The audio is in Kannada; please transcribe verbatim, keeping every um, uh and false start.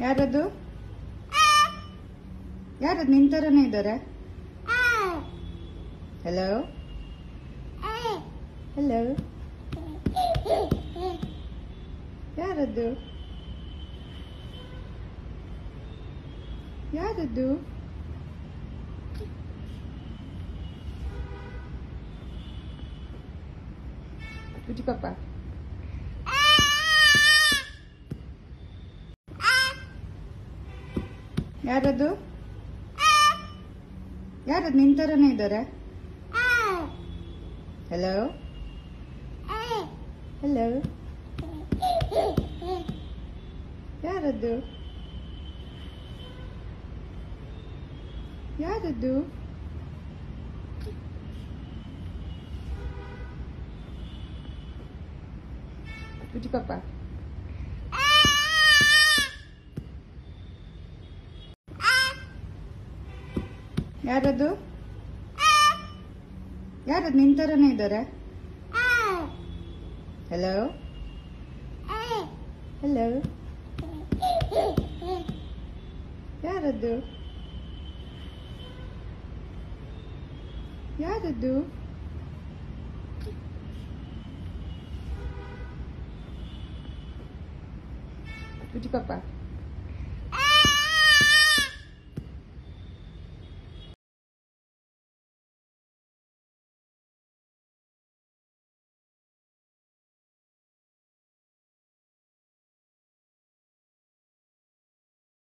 ಯಾರದು? ಯಾರದು ನಿನ್ ತರನೇ ಇದ್ದಾರೆ? ಹಲೋ ಹಲೋ ಯಾರದ್ದು? ಯಾರದ್ದು? ಕುಟಿ ಪಾಪ ಯಾರದು? ಯಾರದು ನಿನ್ ತರನೇ ಇದ್ದಾರೆ? ಹಲೋ ಹಲೋ ಯಾರದ್ದು? ಯಾರದ್ದು? ಕುಟಿ ಪಾಪ ಯಾರದು? ಯಾರದು ನಿನ್ ತರನೇ ಇದ್ದಾರೆ? ಹಲೋ ಹಲೋ ಯಾರದ್ದು? ಯಾರದ್ದು? ಕುಟಿ ಪಾಪ